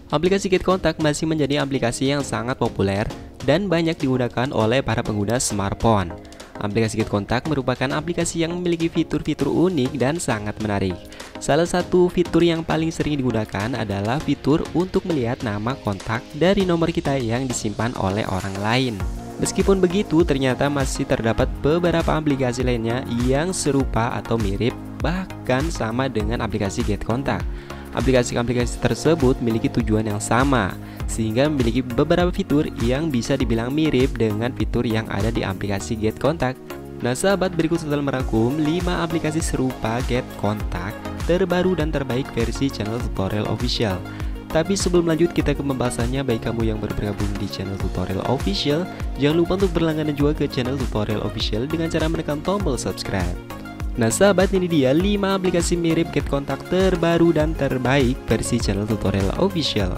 Aplikasi Get Contact masih menjadi aplikasi yang sangat populer dan banyak digunakan oleh para pengguna smartphone. Aplikasi Get Contact merupakan aplikasi yang memiliki fitur-fitur unik dan sangat menarik. Salah satu fitur yang paling sering digunakan adalah fitur untuk melihat nama kontak dari nomor kita yang disimpan oleh orang lain. Meskipun begitu, ternyata masih terdapat beberapa aplikasi lainnya yang serupa atau mirip, bahkan sama dengan aplikasi Get Contact. Aplikasi-aplikasi tersebut memiliki tujuan yang sama, sehingga memiliki beberapa fitur yang bisa dibilang mirip dengan fitur yang ada di aplikasi Get Contact. Nah sahabat, berikut saya merangkum 5 aplikasi serupa Get Contact terbaru dan terbaik versi channel Tutorial Official. Tapi sebelum lanjut kita ke pembahasannya, baik kamu yang baru bergabung di channel Tutorial Official, jangan lupa untuk berlangganan juga ke channel Tutorial Official dengan cara menekan tombol subscribe. Nah sahabat, ini dia 5 aplikasi mirip Get Contact terbaru dan terbaik versi channel Tutorial Official.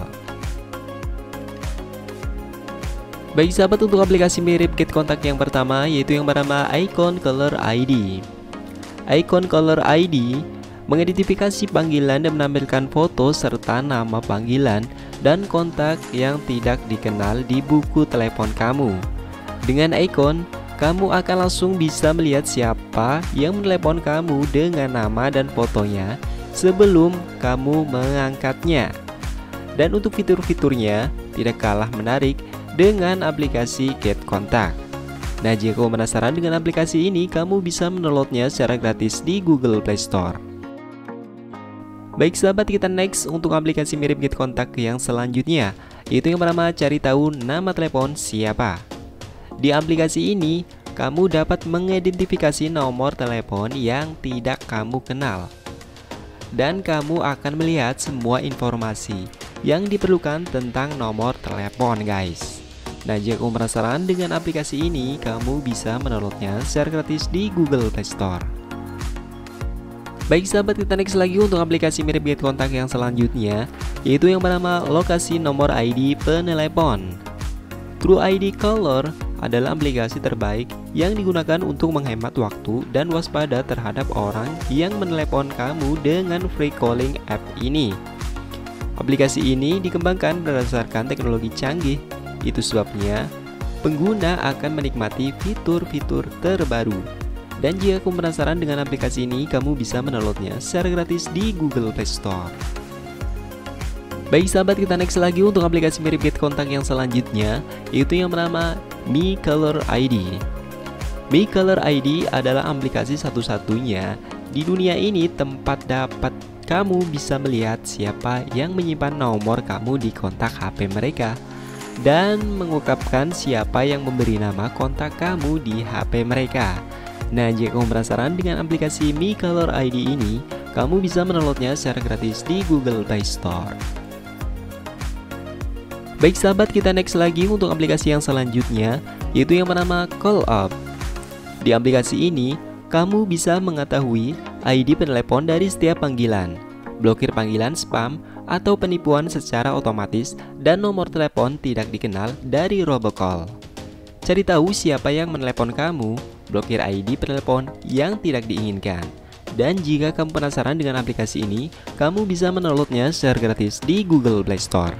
Baik sahabat, untuk aplikasi mirip Get Contact yang pertama yaitu yang bernama Icon Caller ID. Icon Caller ID mengidentifikasi panggilan dan menampilkan foto serta nama panggilan dan kontak yang tidak dikenal di buku telepon kamu. Dengan icon, kamu akan langsung bisa melihat siapa yang menelepon kamu dengan nama dan fotonya sebelum kamu mengangkatnya. Dan untuk fitur-fiturnya tidak kalah menarik dengan aplikasi Get Contact. Nah, jika kamu penasaran dengan aplikasi ini, kamu bisa mendownloadnya secara gratis di Google Play Store. Baik sahabat, kita next untuk aplikasi mirip Get Contact yang selanjutnya, yaitu yang bernama Cari Tahu Nama Telepon Siapa. Di aplikasi ini, kamu dapat mengidentifikasi nomor telepon yang tidak kamu kenal. Dan kamu akan melihat semua informasi yang diperlukan tentang nomor telepon guys. Nah, jika kamu penasaran dengan aplikasi ini, kamu bisa mendownloadnya secara gratis di Google Play Store. Baik sahabat, kita next lagi untuk aplikasi mirip Get Contact yang selanjutnya, yaitu yang bernama Lokasi Nomor ID Penelepon. True ID Caller adalah aplikasi terbaik yang digunakan untuk menghemat waktu dan waspada terhadap orang yang menelepon kamu dengan free calling app ini. Aplikasi ini dikembangkan berdasarkan teknologi canggih, itu sebabnya pengguna akan menikmati fitur-fitur terbaru. Dan jika kamu penasaran dengan aplikasi ini, kamu bisa mendownloadnya secara gratis di Google Play Store. Baik sahabat, kita next lagi untuk aplikasi mirip Get Contact yang selanjutnya, yaitu yang bernama Mi Caller ID. Mi Caller ID adalah aplikasi satu-satunya di dunia ini tempat dapat kamu bisa melihat siapa yang menyimpan nomor kamu di kontak HP mereka dan mengungkapkan siapa yang memberi nama kontak kamu di HP mereka. Nah, jika kamu penasaran dengan aplikasi Mi Caller ID ini, kamu bisa mendownloadnya secara gratis di Google Play Store. Baik sahabat, kita next lagi untuk aplikasi yang selanjutnya, yaitu yang bernama Call Up. Di aplikasi ini, kamu bisa mengetahui ID penelepon dari setiap panggilan, blokir panggilan spam atau penipuan secara otomatis, dan nomor telepon tidak dikenal dari robocall. Cari tahu siapa yang menelepon kamu, blokir ID penelepon yang tidak diinginkan. Dan jika kamu penasaran dengan aplikasi ini, kamu bisa mendownloadnya secara gratis di Google Play Store.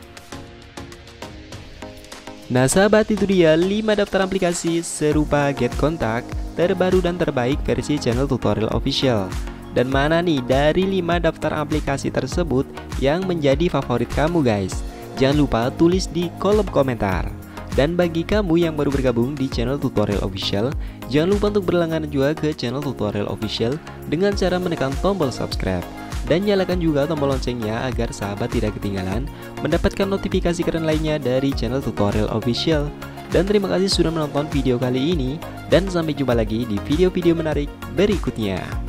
Nah sahabat, itu dia 5 daftar aplikasi serupa Get Contact terbaru dan terbaik versi channel Tutorial Official. Dan mana nih dari 5 daftar aplikasi tersebut yang menjadi favorit kamu guys? Jangan lupa tulis di kolom komentar. Dan bagi kamu yang baru bergabung di channel Tutorial Official, jangan lupa untuk berlangganan juga ke channel Tutorial Official dengan cara menekan tombol subscribe. Dan nyalakan juga tombol loncengnya agar sahabat tidak ketinggalan mendapatkan notifikasi keren lainnya dari channel Tutorial Official. Dan terima kasih sudah menonton video kali ini, dan sampai jumpa lagi di video-video menarik berikutnya.